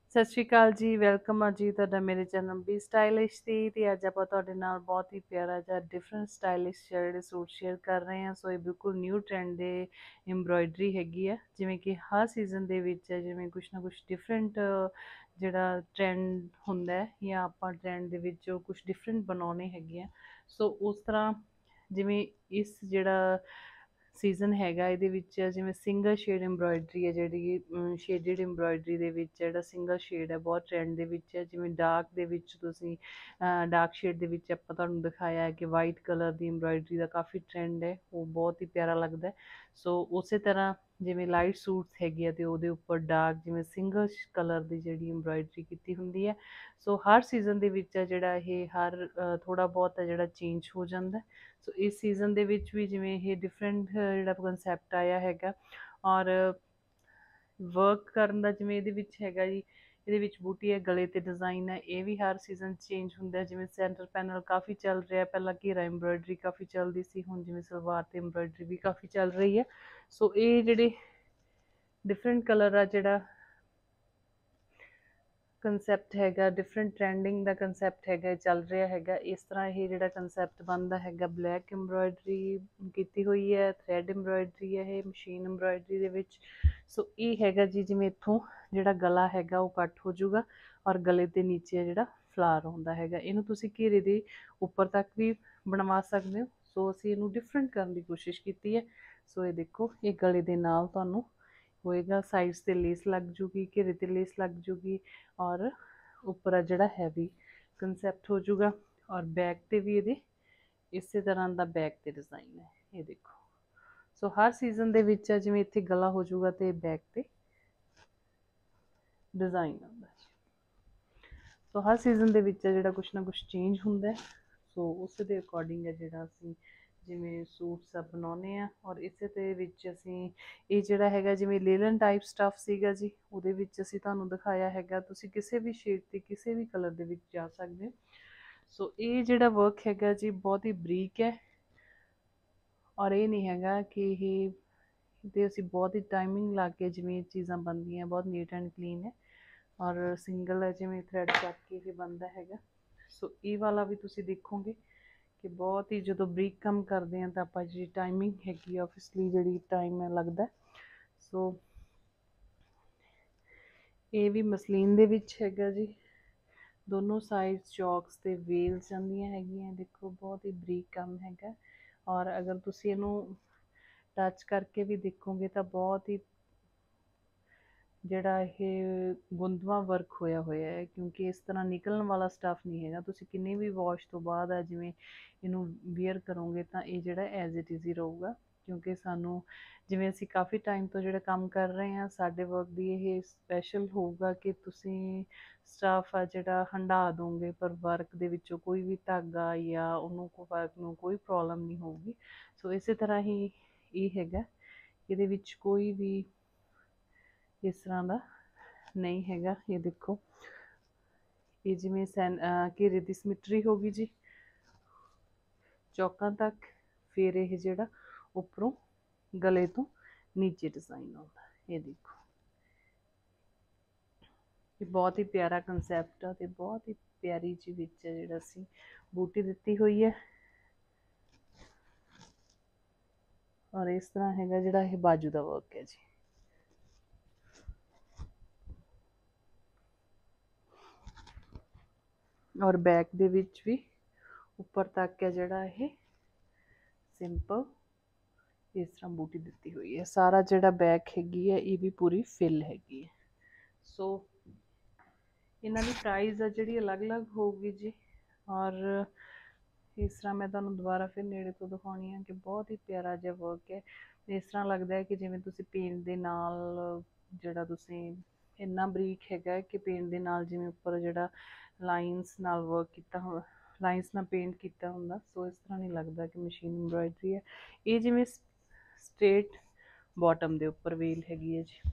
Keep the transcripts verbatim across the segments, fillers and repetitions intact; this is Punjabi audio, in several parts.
ਸਤਿ ਸ਼੍ਰੀ ਅਕਾਲ ਜੀ, ਵੈਲਕਮ ਆ ਜੀ ਤੁਹਾਡਾ ਮੇਰੇ ਚੈਨਲ ਬੀ ਸਟਾਈਲਿਸ਼ ਦੀ। ਤੇ ਅੱਜ ਆਪਾਂ ਤੁਹਾਡੇ ਨਾਲ ਬਹੁਤ ਹੀ ਪਿਆਰਾ ਜਿਹਾ ਡਿਫਰੈਂਟ ਸਟਾਈਲਿਸ਼ ਜਿਹੜੇ ਸੂਟ ਸ਼ੇਅਰ ਕਰ ਰਹੇ ਹਾਂ। ਸੋ ਇਹ ਬਿਲਕੁਲ ਨਿਊ ਟ੍ਰੈਂਡ ਦੇ ਐਮਬ੍ਰੋਇਡਰੀ ਹੈਗੀ ਆ, ਜਿਵੇਂ ਕਿ ਹਰ ਸੀਜ਼ਨ ਦੇ ਵਿੱਚ ਜਿਵੇਂ ਕੁਛ ਨਾ ਕੁਛ ਡਿਫਰੈਂਟ ਜਿਹੜਾ ਟ੍ਰੈਂਡ ਹੁੰਦਾ ਹੈ ਜਾਂ ਆਪਾਂ ਟ੍ਰੈਂਡ ਦੇ ਵਿੱਚ ਕੁਛ ਡਿਫਰੈਂਟ ਬਣਾਉਣੇ ਹੈਗੇ ਆ। ਸੋ ਉਸ ਤਰ੍ਹਾਂ ਜਿਵੇਂ ਇਸ ਜਿਹੜਾ ਸੀਜ਼ਨ ਹੈਗਾ ਇਹਦੇ ਵਿੱਚ ਜਿਵੇਂ ਸਿੰਗਲ ਸ਼ੇਡ ਐਮਬ੍ਰੋਇਡਰੀ ਹੈ, ਜਿਹੜੀ ਸ਼ੇਡਡ ਐਮਬ੍ਰੋਇਡਰੀ ਦੇ ਵਿੱਚ ਜਿਹੜਾ ਸਿੰਗਲ ਸ਼ੇਡ ਹੈ ਬਹੁਤ ਟ੍ਰੈਂਡ ਦੇ ਵਿੱਚ ਹੈ। ਜਿਵੇਂ ਡਾਰਕ ਦੇ ਵਿੱਚ ਤੁਸੀਂ ਡਾਰਕ ਸ਼ੇਡ ਦੇ ਵਿੱਚ ਆਪਾਂ ਤੁਹਾਨੂੰ ਦਿਖਾਇਆ ਹੈ ਕਿ ਵਾਈਟ ਕਲਰ ਦੀ ਐਮਬ੍ਰੋਇਡਰੀ ਦਾ ਕਾਫੀ ਟ੍ਰੈਂਡ ਹੈ, ਉਹ ਬਹੁਤ ਹੀ ਪਿਆਰਾ ਲੱਗਦਾ। ਸੋ ਉਸੇ ਤਰ੍ਹਾਂ ਜਿਵੇਂ ਲਾਈਟ ਸੂਟਸ ਹੈਗੇ ਆ ਅਤੇ ਉਹਦੇ ਉੱਪਰ ਡਾਰਕ ਜਿਵੇਂ ਸਿੰਗਲ ਕਲਰ ਦੀ ਜਿਹੜੀ ਐਮਬ੍ਰੋਇਡਰੀ ਕੀਤੀ ਹੁੰਦੀ ਹੈ। ਸੋ ਹਰ ਸੀਜ਼ਨ ਦੇ ਵਿੱਚ ਆ ਜਿਹੜਾ ਇਹ ਹਰ ਥੋੜ੍ਹਾ ਬਹੁਤ ਹੈ ਜਿਹੜਾ ਚੇਂਜ ਹੋ ਜਾਂਦਾ। ਸੋ ਇਸ ਸੀਜ਼ਨ ਦੇ ਵਿੱਚ ਵੀ ਜਿਵੇਂ ਇਹ ਡਿਫਰੈਂਟ ਜਿਹੜਾ ਕਨਸੈਪਟ ਆਇਆ ਹੈਗਾ ਔਰ ਵਰਕ ਕਰਨ ਦਾ, ਜਿਵੇਂ ਇਹਦੇ ਵਿੱਚ ਹੈਗਾ ਜੀ, ਇਹਦੇ ਵਿੱਚ ਬੂਟੀ ਹੈ, ਗਲੇ ਤੇ ਡਿਜ਼ਾਈਨ ਹੈ, ਇਹ ਵੀ ਹਰ ਸੀਜ਼ਨ ਚੇਂਜ ਹੁੰਦਾ। ਜਿਵੇਂ ਸੈਂਟਰ ਪੈਨਲ ਕਾਫੀ ਚੱਲ ਰਿਹਾ, ਪਹਿਲਾਂ ਘੇਰਾ ਐਮਬ੍ਰੋਇਡਰੀ ਕਾਫੀ ਚੱਲਦੀ ਸੀ, ਹੁਣ ਜਿਵੇਂ ਸਲਵਾਰ ਤੇ ਐਮਬ੍ਰੋਇਡਰੀ ਵੀ ਕਾਫੀ ਚੱਲ ਰਹੀ ਹੈ। ਸੋ ਇਹ ਜਿਹੜੇ ਡਿਫਰੈਂਟ ਕਲਰ ਆ ਜਿਹੜਾ ਕੰਸੈਪਟ ਹੈਗਾ, ਡਿਫਰੈਂਟ ਟ੍ਰੈਂਡਿੰਗ ਦਾ ਕੰਸੈਪਟ ਹੈਗਾ, ਚੱਲ ਰਿਹਾ ਹੈਗਾ। ਇਸ ਤਰ੍ਹਾਂ ਇਹ ਜਿਹੜਾ ਕੰਸੈਪਟ ਬਣਦਾ ਹੈਗਾ, ਬਲੈਕ ਐਮਬ੍ਰੋਇਡਰੀ ਕੀਤੀ ਹੋਈ ਹੈ, ਥਰੈਡ ਐਮਬ੍ਰੋਇਡਰੀ ਹੈ ਇਹ ਮਸ਼ੀਨ ਐਮਬ੍ਰੋਇਡਰੀ ਦੇ ਵਿੱਚ। ਸੋ ਇਹ ਹੈਗਾ ਜੀ, ਜਿਵੇਂ ਇੱਥੋਂ ਜਿਹੜਾ ਗਲਾ ਹੈਗਾ ਉਹ ਕੱਟ ਹੋ ਜਾਊਗਾ ਔਰ ਗਲੇ ਦੇ ਨੀਚੇ ਜਿਹੜਾ ਫਲਾਰ ਹੁੰਦਾ ਹੈਗਾ, ਇਹਨੂੰ ਤੁਸੀਂ ਘੇਰੇ ਦੇ ਉੱਪਰ ਤੱਕ ਵੀ ਬਣਵਾ ਸਕਦੇ ਹੋ। ਸੋ ਅਸੀਂ ਇਹਨੂੰ ਡਿਫਰੈਂਟ ਕਰਨ ਦੀ ਕੋਸ਼ਿਸ਼ ਕੀਤੀ ਹੈ। ਸੋ ਇਹ ਦੇਖੋ, ਇਹ ਗਲੇ ਦੇ ਨਾਲ ਤੁਹਾਨੂੰ ਹੋਏਗਾ, ਸਾਈਡਸ ਤੇ ਲੇਸ ਲੱਗ ਜੂਗੀ, ਘੇਰੇ ਤੇ ਲੇਸ ਲੱਗ ਜੂਗੀ ਔਰ ਉੱਪਰ ਆ ਜਿਹੜਾ ਹੈਵੀ ਕੰਸੈਪਟ ਹੋ ਜੂਗਾ। ਔਰ ਬੈਕ ਤੇ ਵੀ ਇਹਦੇ ਇਸੇ ਤਰ੍ਹਾਂ ਦਾ ਬੈਕ ਤੇ ਡਿਜ਼ਾਈਨ ਹੈ, ਇਹ ਦੇਖੋ। ਸੋ ਹਰ ਸੀਜ਼ਨ ਦੇ ਵਿੱਚ ਜਿਵੇਂ ਇੱਥੇ ਗਲਾ ਹੋ ਜੂਗਾ ਤੇ ਬੈਕ ਤੇ ਡਿਜ਼ਾਈਨ ਆਉਂਦਾ। ਸੋ ਹਰ ਸੀਜ਼ਨ ਦੇ ਵਿੱਚ ਜਿਹੜਾ ਕੁਛ ਨਾ ਕੁਛ ਚੇਂਜ ਹੁੰਦਾ। ਸੋ ਉਸ ਦੇ ਅਕੋਰਡਿੰਗ ਹੈ ਜਿਹੜਾ ਅਸੀਂ ਜਿਵੇਂ ਸੂਟਸ ਆ ਬਣਾਉਂਦੇ ਹਾਂ। ਔਰ ਇਸੇ ਦੇ ਵਿੱਚ ਅਸੀਂ ਇਹ ਜਿਹੜਾ ਹੈਗਾ ਜਿਵੇਂ ਲੇਲਨ ਟਾਈਪ ਸਟੱਫ ਸੀਗਾ ਜੀ, ਉਹਦੇ ਵਿੱਚ ਅਸੀਂ ਤੁਹਾਨੂੰ ਦਿਖਾਇਆ ਹੈਗਾ, ਤੁਸੀਂ ਕਿਸੇ ਵੀ ਸ਼ੇਡ ਤੇ ਕਿਸੇ ਵੀ ਕਲਰ ਦੇ ਵਿੱਚ ਜਾ ਸਕਦੇ ਹੋ। ਸੋ ਇਹ ਜਿਹੜਾ ਵਰਕ ਹੈਗਾ ਜੀ ਬਹੁਤ ਹੀ ਬਰੀਕ ਹੈ ਔਰ ਇਹ ਨਹੀਂ ਹੈਗਾ ਕਿ ਇਹ ਤੇ ਅਸੀਂ ਬਹੁਤ ਹੀ ਟਾਈਮਿੰਗ ਲਾ ਕੇ ਜਿਵੇਂ ਚੀਜ਼ਾਂ ਬਣਦੀਆਂ, ਬਹੁਤ ਨੀਟ ਐਂਡ ਕਲੀਨ ਹੈ ਔਰ ਸਿੰਗਲ ਹੈ ਜਿਵੇਂ ਥਰੈਡ ਚੱਕ ਕੇ ਇਹ ਬਣਦਾ ਹੈਗਾ। ਸੋ ਇਹ ਵਾਲਾ ਵੀ ਤੁਸੀਂ ਦੇਖੋਗੇ ਕਿ ਬਹੁਤ ਹੀ ਜਦੋਂ ਬਰੀਕ ਕੰਮ ਕਰਦੇ ਹਾਂ ਤਾਂ ਆਪਾਂ ਜਿਹੜੀ ਟਾਈਮਿੰਗ ਹੈਗੀ ਆਬਵੀਅਸਲੀ ਜਿਹੜੀ ਟਾਈਮ ਹੈ ਲੱਗਦਾ। ਸੋ ਇਹ ਵੀ ਮਸਲੀਨ ਦੇ ਵਿੱਚ ਹੈਗਾ ਜੀ, ਦੋਨੋਂ ਸਾਈਡ ਚੌਕਸ ਤੇ ਵੇਲਸ ਜਾਂਦੀਆਂ ਹੈਗੀਆਂ, ਦੇਖੋ ਬਹੁਤ ਹੀ ਬਰੀਕ ਕੰਮ ਹੈਗਾ। ਔਰ ਅਗਰ ਤੁਸੀਂ ਇਹਨੂੰ ਟੱਚ ਕਰਕੇ ਵੀ ਦੇਖੋਗੇ ਤਾਂ ਬਹੁਤ ਹੀ ਜਿਹੜਾ ਇਹ ਗੁੰਦਵਾ ਵਰਕ ਹੋਇਆ ਹੋਇਆ ਹੈ, ਕਿਉਂਕਿ ਇਸ ਤਰ੍ਹਾਂ ਨਿਕਲਣ ਵਾਲਾ ਸਟੱਫ ਨਹੀਂ ਹੈਗਾ। ਤੁਸੀਂ ਕਿੰਨੀ ਵੀ ਵਾਸ਼ ਤੋਂ ਬਾਅਦ ਆ ਜਿਵੇਂ ਇਹਨੂੰ ਵੀਅਰ ਕਰੋਗੇ ਤਾਂ ਇਹ ਜਿਹੜਾ ਐਜ਼ ਇਟ ਇਜ਼ ਹੀ ਰਹੂਗਾ, ਕਿਉਂਕਿ ਸਾਨੂੰ ਜਿਵੇਂ ਅਸੀਂ ਕਾਫੀ ਟਾਈਮ ਤੋਂ ਜਿਹੜਾ ਕੰਮ ਕਰ ਰਹੇ ਹਾਂ, ਸਾਡੇ ਵਰਕ ਦੀ ਇਹ ਸਪੈਸ਼ਲ ਹੋਊਗਾ ਕਿ ਤੁਸੀਂ ਸਟੱਫ ਆ ਜਿਹੜਾ ਹੰਢਾ ਦੋਗੇ ਪਰ ਵਰਕ ਦੇ ਵਿੱਚੋਂ ਕੋਈ ਵੀ ਧਾਗਾ ਜਾਂ ਉਹਨੂੰ ਵਰਕ ਨੂੰ ਕੋਈ ਪ੍ਰੋਬਲਮ ਨਹੀਂ ਹੋਊਗੀ। ਸੋ ਇਸੇ ਤਰ੍ਹਾਂ ਹੀ ਇਹ ਹੈਗਾ, ਇਹਦੇ ਵਿੱਚ ਕੋਈ ਵੀ ਇਸ ਤਰ੍ਹਾਂ ਦਾ ਨਹੀਂ ਹੈਗਾ। ਇਹ ਦੇਖੋ, ਇਹ ਜਿਵੇਂ ਸੈਨ ਘੇਰੇ ਦੀ ਸਮਿਟਰੀ ਹੋ ਗਈ ਜੀ ਚੌਕਾਂ ਤੱਕ, ਫਿਰ ਇਹ ਜਿਹੜਾ ਉੱਪਰੋਂ ਗਲੇ ਤੋਂ ਨੀਚੇ ਡਿਜ਼ਾਈਨ ਆਉਂਦਾ, ਇਹ ਦੇਖੋ। ਇਹ ਬਹੁਤ ਹੀ ਪਿਆਰਾ ਕੰਸੈਪਟ ਆ ਤੇ ਬਹੁਤ ਹੀ ਪਿਆਰੀ ਜੀ ਵਿੱਚ ਜਿਹੜਾ ਅਸੀਂ ਬੂਟੀ ਦਿੱਤੀ ਹੋਈ ਹੈ। ਔਰ ਇਸ ਤਰ੍ਹਾਂ ਹੈਗਾ ਜਿਹੜਾ ਇਹ ਬਾਜੂ ਦਾ ਵਰਕ ਹੈ ਜੀ। ਔਰ ਬੈਕ ਦੇ ਵਿੱਚ ਵੀ ਉੱਪਰ ਤੱਕ ਹੈ ਜਿਹੜਾ ਇਹ ਸਿੰਪਲ ਇਸ ਤਰ੍ਹਾਂ ਬੂਟੀ ਦਿੱਤੀ ਹੋਈ ਹੈ। ਸਾਰਾ ਜਿਹੜਾ ਬੈਕ ਹੈਗੀ ਹੈ ਇਹ ਵੀ ਪੂਰੀ ਫਿਲ ਹੈਗੀ ਹੈ। ਸੋ ਇਹਨਾਂ ਦੀ ਪ੍ਰਾਈਸ ਆ ਜਿਹੜੀ ਅਲੱਗ-ਅਲੱਗ ਹੋਊਗੀ ਜੀ। ਔਰ ਇਸ ਤਰ੍ਹਾਂ ਮੈਂ ਤੁਹਾਨੂੰ ਦੁਬਾਰਾ ਫਿਰ ਨੇੜੇ ਤੋਂ ਦਿਖਾਉਣੀ ਆ ਕਿ ਬਹੁਤ ਹੀ ਪਿਆਰਾ ਜਿਹਾ ਵਰਕ ਹੈ। ਇਸ ਤਰ੍ਹਾਂ ਲੱਗਦਾ ਹੈ ਕਿ ਜਿਵੇਂ ਤੁਸੀਂ ਪੇਂਟ ਦੇ ਨਾਲ ਜਿਹੜਾ ਤੁਸੀਂ ਇੰਨਾ ਬਰੀਕ ਹੈਗਾ ਕਿ ਪੇਂਟ ਦੇ ਨਾਲ ਜਿਵੇਂ ਉੱਪਰ ਜਿਹੜਾ ਲਾਈਨਸ ਨਾਲ ਵਰਕ ਕੀਤਾ ਹੋ, ਲਾਈਨਸ ਨਾਲ ਪੇਂਟ ਕੀਤਾ ਹੁੰਦਾ। ਸੋ ਇਸ ਤਰ੍ਹਾਂ ਨਹੀਂ ਲੱਗਦਾ ਕਿ ਮਸ਼ੀਨ ਐਮਬ੍ਰੋਇਡਰੀ ਹੈ। ਇਹ ਜਿਵੇਂ ਸਟ੍ਰੇਟ ਬਾਟਮ ਦੇ ਉੱਪਰ ਵੇਲ ਹੈਗੀ ਹੈ ਜੀ।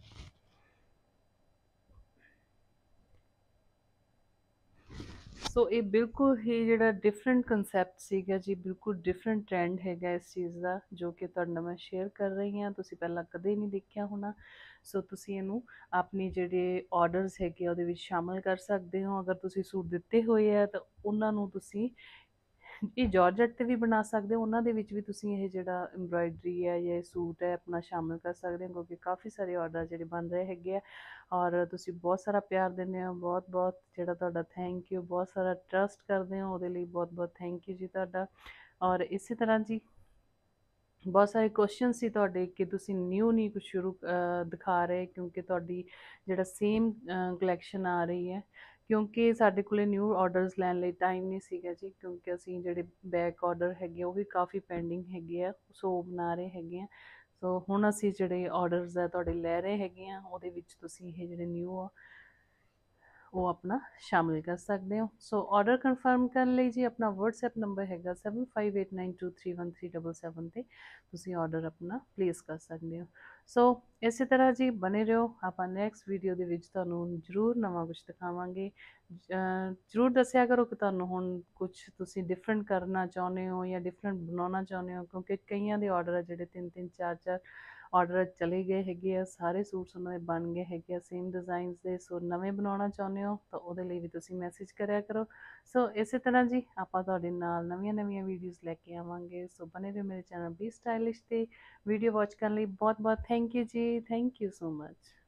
ਸੋ ਇਹ ਬਿਲਕੁਲ ਹੀ ਜਿਹੜਾ ਡਿਫਰੈਂਟ ਕੰਸੈਪਟ ਸੀਗਾ ਜੀ, ਬਿਲਕੁਲ ਡਿਫਰੈਂਟ ਟ੍ਰੈਂਡ ਹੈਗਾ ਇਸ ਚੀਜ਼ ਦਾ, ਜੋ ਕਿ ਤੁਹਾਡੇ ਨਾਲ ਮੈਂ ਸ਼ੇਅਰ ਕਰ ਰਹੀ ਹਾਂ। ਤੁਸੀਂ ਪਹਿਲਾਂ ਕਦੇ ਨਹੀਂ ਦੇਖਿਆ ਹੋਣਾ। ਸੋ ਤੁਸੀਂ ਇਹਨੂੰ ਆਪਣੇ ਜਿਹੜੇ ਆਰਡਰਸ ਹੈਗੇ ਉਹਦੇ ਵਿੱਚ ਸ਼ਾਮਲ ਕਰ ਸਕਦੇ ਹੋ। ਅਗਰ ਤੁਸੀਂ ਸੂਟ ਦਿੱਤੇ ਹੋਏ ਆ ਤਾਂ ਉਹਨਾਂ ਨੂੰ ਤੁਸੀਂ ਇਹ ਜਾਰਜਟ ਤੇ ਵੀ ਬਣਾ ਸਕਦੇ ਹੋ, ਉਹਨਾਂ ਦੇ ਵਿੱਚ ਵੀ ਤੁਸੀਂ ਇਹ ਜਿਹੜਾ ਐਮਬਰਾਇਡਰੀ ਹੈ ਜਾਂ ਸੂਟ ਹੈ ਆਪਣਾ ਸ਼ਾਮਲ ਕਰ ਸਕਦੇ ਹੋ, ਕਿਉਂਕਿ ਕਾਫੀ ਸਾਰੇ ਆਰਡਰ ਜਿਹੜੇ ਬਣ ਰਹੇ ਹੈਗੇ ਆ ਔਰ ਤੁਸੀਂ ਬਹੁਤ ਸਾਰਾ ਪਿਆਰ ਦਿੰਦੇ ਹੋ। ਬਹੁਤ ਬਹੁਤ ਜਿਹੜਾ ਤੁਹਾਡਾ ਥੈਂਕ ਯੂ, ਬਹੁਤ ਸਾਰਾ ਟਰਸਟ ਕਰਦੇ ਹੋ, ਉਹਦੇ ਲਈ ਬਹੁਤ ਬਹੁਤ ਥੈਂਕ ਯੂ ਜੀ ਤੁਹਾਡਾ। ਔਰ ਇਸੇ ਤਰ੍ਹਾਂ ਜੀ ਬਹੁਤ ਸਾਰੇ ਕੁਐਸਚਨ ਸੀ ਤੁਹਾਡੇ ਕਿ ਤੁਸੀਂ ਨਿਊ ਨਹੀਂ ਕੁਝ ਸ਼ੁਰੂ ਦਿਖਾ ਰਹੇ, ਕਿਉਂਕਿ ਤੁਹਾਡੀ ਜਿਹੜਾ ਸੇਮ ਕਲੈਕਸ਼ਨ ਆ ਰਹੀ ਹੈ, ਕਿਉਂਕਿ ਸਾਡੇ ਕੋਲੇ ਨਿਊ ਆਰਡਰਸ ਲੈਣ ਲਈ ਟਾਈਮ ਨਹੀਂ ਸੀਗਾ ਜੀ, ਕਿਉਂਕਿ ਅਸੀਂ ਜਿਹੜੇ ਬੈਕ ਆਰਡਰ ਹੈਗੇ ਉਹ ਵੀ ਕਾਫੀ ਪੈਂਡਿੰਗ ਹੈਗੇ ਆ, ਸੋ ਬਣਾ ਰਹੇ ਹੈਗੇ ਆ। ਸੋ ਹੁਣ ਅਸੀਂ ਜਿਹੜੇ ਆਰਡਰਸ ਆ ਤੁਹਾਡੇ ਲੈ ਰਹੇ ਹੈਗੇ ਆ, ਉਹਦੇ ਵਿੱਚ ਤੁਸੀਂ ਇਹ ਜਿਹੜੇ ਨਿਊ ਆ ਉਹ ਆਪਣਾ ਸ਼ਾਮਿਲ ਕਰ ਸਕਦੇ ਹੋ। ਸੋ ਆਰਡਰ ਕਨਫਰਮ ਕਰਨ ਲਈ ਜੀ ਆਪਣਾ WhatsApp ਨੰਬਰ ਹੈਗਾ seven five eight nine two three one three seven seven 'ਤੇ ਤੁਸੀਂ ਆਰਡਰ ਆਪਣਾ ਪਲੇਸ ਕਰ ਸਕਦੇ ਹੋ। ਸੋ ਇਸੇ ਤਰ੍ਹਾਂ ਜੀ ਬਣੇ ਰਹੋ, ਆਪਾਂ ਨੈਕਸਟ ਵੀਡੀਓ ਦੇ ਵਿੱਚ ਤੁਹਾਨੂੰ ਜ਼ਰੂਰ ਨਵਾਂ ਕੁਝ ਦਿਖਾਵਾਂਗੇ। ਜ਼ਰੂਰ ਦੱਸਿਆ ਕਰੋ ਕਿ ਤੁਹਾਨੂੰ ਹੁਣ ਕੁਝ ਤੁਸੀਂ ਡਿਫਰੈਂਟ ਕਰਨਾ ਚਾਹੁੰਦੇ ਹੋ ਜਾਂ ਡਿਫਰੈਂਟ ਬਣਾਉਣਾ ਚਾਹੁੰਦੇ ਹੋ, ਕਿਉਂਕਿ ਕਈਆਂ ਦੇ ਆਰਡਰ ਆ ਜਿਹੜੇ ਤਿੰਨ ਤਿੰਨ ਚਾਰ ਚਾਰ ਆਰਡਰ ਚਲੇ ਗਏ ਹੈਗੇ ਆ, ਸਾਰੇ ਸੂਟਸ ਉਹਨਾਂ ਦੇ ਬਣ ਗਏ ਹੈਗੇ ਆ ਸੇਮ ਡਿਜ਼ਾਈਨਸ ਦੇ। ਸੋ ਨਵੇਂ ਬਣਾਉਣਾ ਚਾਹੁੰਦੇ ਹੋ ਤਾਂ ਉਹਦੇ ਲਈ ਵੀ ਤੁਸੀਂ ਮੈਸੇਜ ਕਰਿਆ ਕਰੋ। ਸੋ ਇਸੇ ਤਰ੍ਹਾਂ ਜੀ ਆਪਾਂ ਤੁਹਾਡੇ ਨਾਲ ਨਵੀਆਂ ਨਵੀਆਂ ਵੀਡੀਓਜ਼ ਲੈ ਕੇ ਆਵਾਂਗੇ। ਸੋ ਬਣੇ ਰਹੋ ਮੇਰੇ ਚੈਨਲ ਬੀ ਸਟਾਈਲਿਸ਼ ਤੇ। ਵੀਡੀਓ ਵਾਚ ਕਰਨ ਲਈ ਬਹੁਤ ਬਹੁਤ ਥੈਂਕ ਯੂ ਜੀ, ਥੈਂਕ ਯੂ ਸੋ ਮਚ।